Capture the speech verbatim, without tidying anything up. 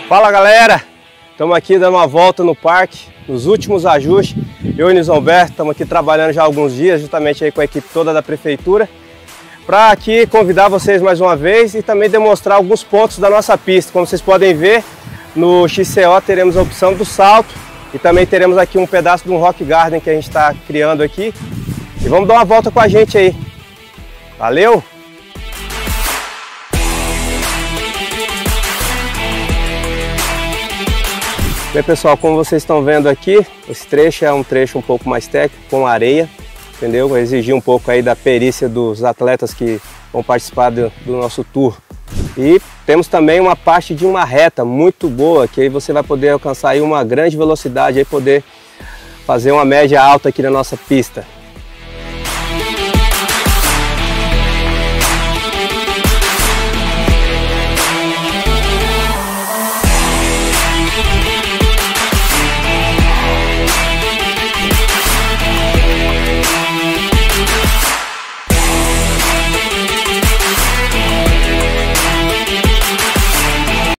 Fala galera, estamos aqui dando uma volta no parque, nos últimos ajustes. Eu e o Nilson Alberto estamos aqui trabalhando já há alguns dias, justamente aí com a equipe toda da prefeitura, para aqui convidar vocês mais uma vez e também demonstrar alguns pontos da nossa pista. Como vocês podem ver, no X C O teremos a opção do salto e também teremos aqui um pedaço de um rock garden que a gente está criando aqui. E vamos dar uma volta com a gente aí. Valeu! Bem pessoal, como vocês estão vendo aqui, esse trecho é um trecho um pouco mais técnico, com areia, entendeu? Vai exigir um pouco aí da perícia dos atletas que vão participar do, do nosso tour. E temos também uma parte de uma reta muito boa, que aí você vai poder alcançar aí uma grande velocidade e poder fazer uma média alta aqui na nossa pista.